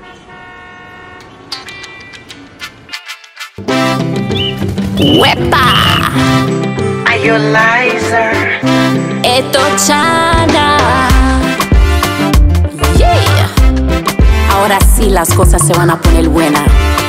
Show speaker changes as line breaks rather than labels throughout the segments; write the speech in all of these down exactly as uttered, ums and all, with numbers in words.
Wepa
Iolizer
Eto Chana. Yeah. Ahora sí las cosas se van a poner buenas.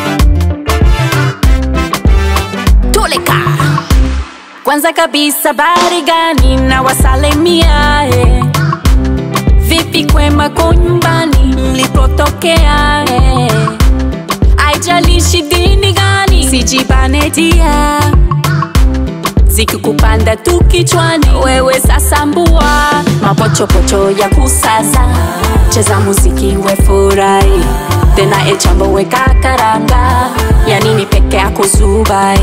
Tuleka. Kwanza kabisa habari gani na wasalimia eh. Vipi kwema kwa nyumbani mlipotokea eh. Haijalishi dini gani sijibane dia, zikikupanda tu kichwani wewe sasa mbua. Mapochopocho ya kusasa, cheza muziki we furahi, tena echambo weka karanga, ya nini peke yako zubai.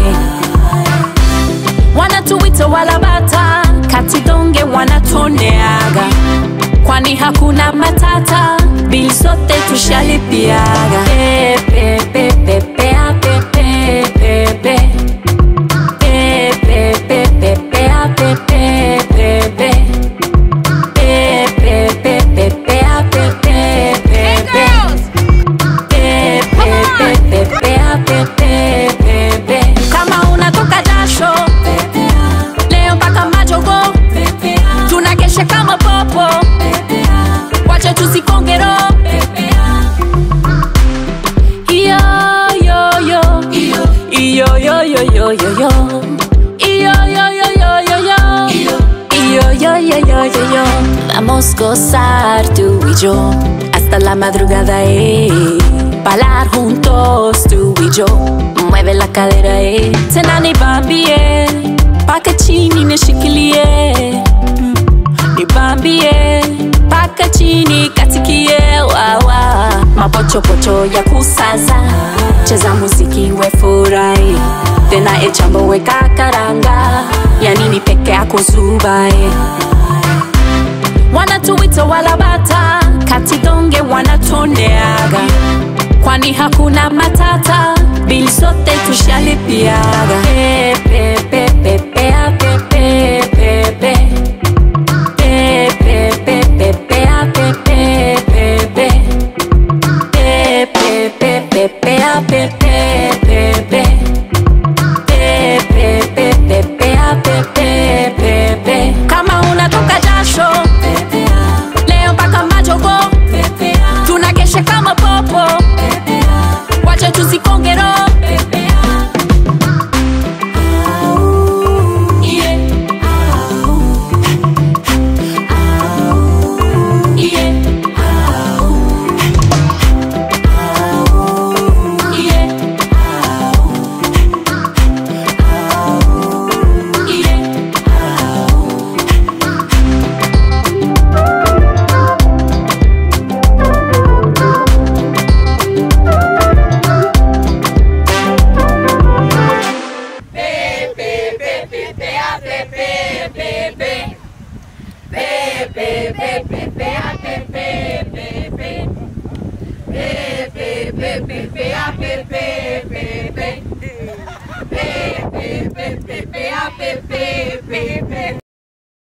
Wanatuita wala bata, katidonge wanatoneaga, kwani hakuna matata, bili sote tushalipiaga. Pepe pepe pepe pepe pepe kama unatoka jasho leo mpaka majogo, tunakesha kama popo, wacha tusikongero. Iyo yo yo iyo yo yo yo yo yo iyo yo yo yo yo yo iyo yo yo yo yo yo. Vamos gozar tú y yo hasta la madrugada, eh. Bailar juntos tú y yo, mueve la cadera, eh. Tena nibambie paka chini nishikilie, nibambie paka chini katikie, wawa. Mapochopocho ya kusaza, cheza muziki we furahi, tena echambo weka karanga, ya nini peke yako zubai. Wanatuita wala bata, katidonge wanatoneaga, kwani hakuna matata, bili sote tushalipiaga. Pepe pepe pepe pepe pepe kama unatoka jasho leo mpaka majogo, tunakesha kama popo, wacha tusikongero.